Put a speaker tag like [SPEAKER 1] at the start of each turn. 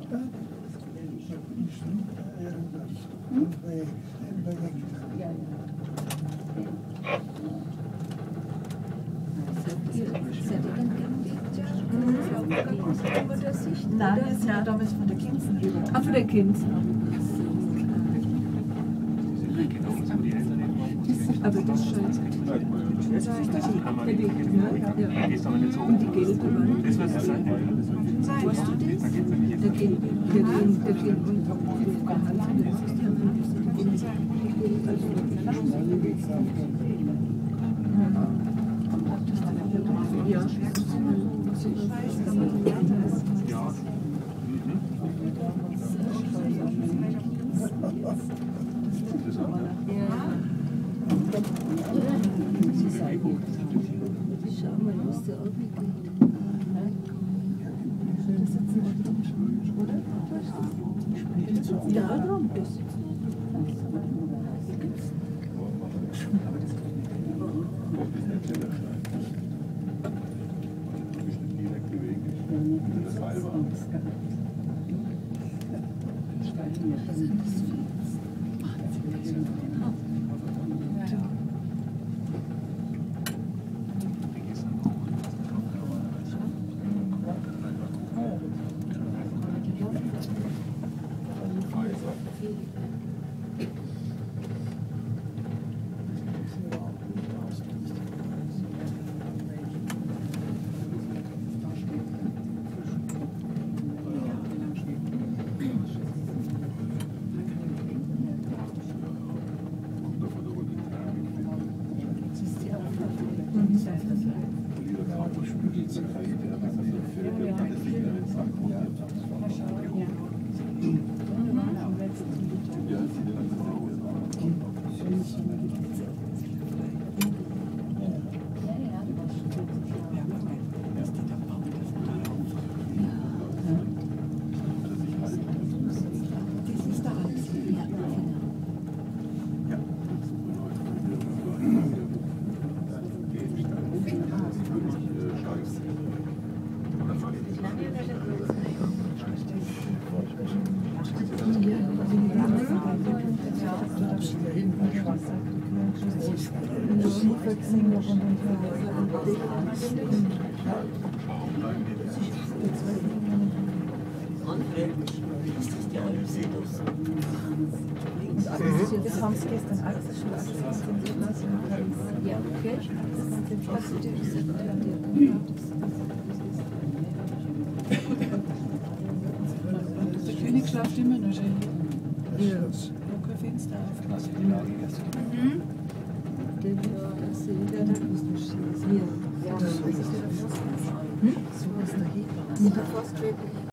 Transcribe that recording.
[SPEAKER 1] Nein, wir sind ja damals von der Kinsen rüber. Ah, von der Kinsen. Aber das ist schon. Das ist das Weg, ja. Und die gelbe Wand.
[SPEAKER 2] Das wird es sein.
[SPEAKER 1] Weißt du das? Der gelbe und die Hand. Ja. Schau mal, was der abgeht. Da sitzen wir drin, oder? Ja, da bist du. Das haben sie gestern alles schon ja, okay. Der König schlaft immer noch schön. Ja. Kein Fenster auf. So was dahin.